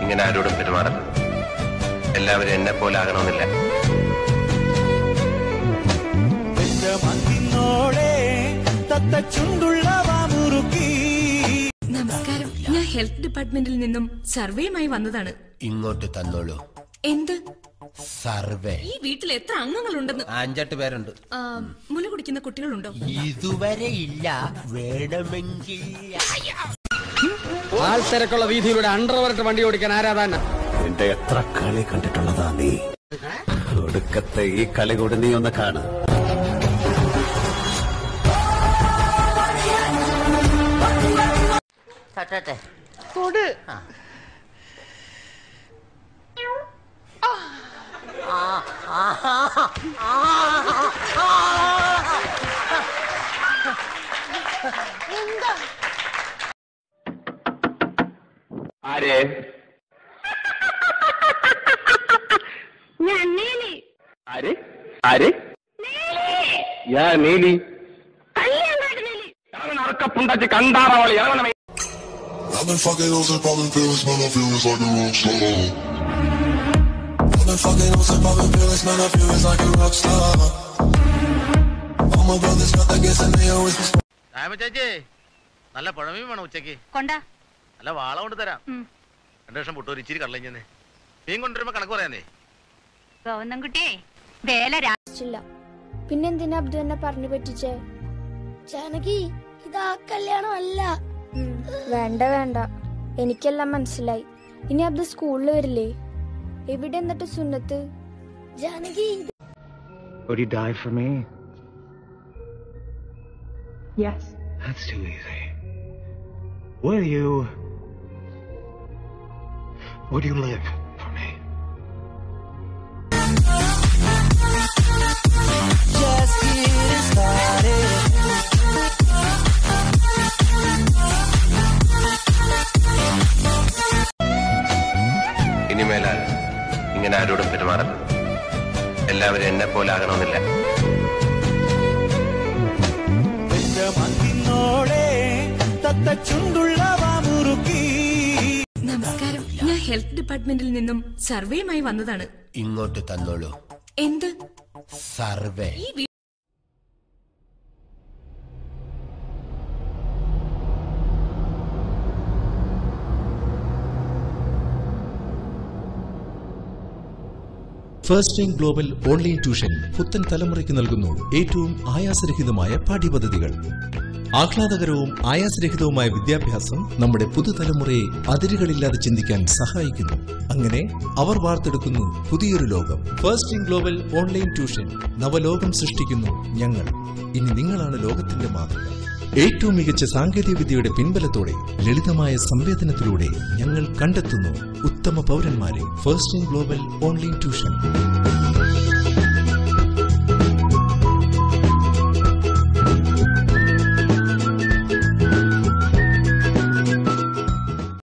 ഇങ്ങനെ ആരോടും പെരുമാറണം. എല്ലാവരും എന്നെ പോലെ ആകണമെന്നില്ല. നമസ്കാരം, ഞാൻ ഹെൽത്ത് ഡിപ്പാർട്ട്മെന്റിൽ നിന്നും സർവേയുമായി വന്നതാണ്. ഇങ്ങോട്ട് തന്നോളൂ. എന്ത് സർവേ? ഈ വീട്ടിൽ എത്ര അംഗങ്ങളുണ്ടെന്ന്? 5-8 പേരുണ്ട്. മുല കുടിക്കുന്ന കുട്ടികളുണ്ടോ? ഇതുവരെ ഇല്ല. വേണമെങ്കിൽ ആൾത്തിരക്കുള്ള വീതിയിലൂടെ അണ്ടർവരട്ട് വണ്ടി ഓടിക്കാൻ ആരാധാന? എന്റെ എത്ര കളി കണ്ടിട്ടുള്ളതാ നീ. ഒടുക്കത്തെ ഈ കളി കൂടി നീ ഒന്ന് കാണ. ആരെ? ഞാൻ നീലി. ആര്? ആര്? ഞാൻ നീലി. കല്യാണം Neeli. അറക്കപ്പുണ്ടാച്ച് കണ്ടാറവളി. I've been fucking hoes and popping pills, man, I feel it's like a rock star. I've been fucking hoes and popping pills, man, I feel it's like a rock star. All my brothers got that gas and they always be ചേച്ചി, നല്ല പുഴമീൻ വേണം ഉച്ചക്ക്. കൊണ്ടാ നല്ല വാള കൊണ്ട് തരാം. 2 ലക്ഷം പൊട്ടൂർ ഇച്ചിരി കള്ളഞ്ഞെന്ന് മീൻ കൊണ്ടുവരുമ്പോ കണക്ക് പറയാനേ. ഗോവന്നൻകുട്ടിയെ വേല രാജില്ല. പിന്നെന്തിനാ അബ്ദു എന്നെ പറഞ്ഞു പറ്റിച്ചേ? ജാനകി, ഇതാ കല്യാണം അല്ല. വേണ്ട വേണ്ട, എനിക്കെല്ലാം മനസ്സിലായി. ഇനി അബ്ദു സ്കൂളിൽ വരില്ലേ? എവിടെ എന്നിട്ട് സുന്നത്ത്? Janaki, Would you die for me? Yes. That's too easy. Would you live for me? just getting started. ഇനിമേലാൽ ഇങ്ങനെ ആരോടും പെരുമാറണം. എല്ലാവരും എന്നെ പോലെ ആകണമെന്നില്ല. നമസ്കാരം, ഞാൻ ഹെൽത്ത് ഡിപ്പാർട്ട്മെന്റിൽ നിന്നും സർവേയുമായി വന്നതാണ്. ഇങ്ങോട്ട് തന്നോളൂ. എന്ത് സർവേ? ഈ first time global online tuition പുത്തൻ തലമുറയ്ക്ക് നൽകുന്നു ഏറ്റവും ആയാസരഹിതമായ പാഠ്യപദ്ധതികൾ. ആഹ്ലാദകരവും ആയാസരഹിതവുമായ വിദ്യാഭ്യാസം നമ്മുടെ പുതുതലമുറയെ അതിരുകളില്ലാതെ ചിന്തിക്കാൻ സഹായിക്കുന്നു. അങ്ങനെ അവർ വാർത്തെടുക്കുന്നു പുതിയൊരു ലോകം. First time global online tuition നവലോകം സൃഷ്ടിക്കുന്നു ഞങ്ങൾ. ഇനി നിങ്ങളാണ് ലോകത്തിന്റെ മാതൃക. ഏറ്റവും മികച്ച സാങ്കേതിക വിദ്യയുടെ പിൻബലത്തോടെ ലളിതമായ സംവേദനത്തിലൂടെ ഞങ്ങൾ കണ്ടെത്തുന്നു ഉത്തമ പൗരന്മാരെ. First time global online tuition.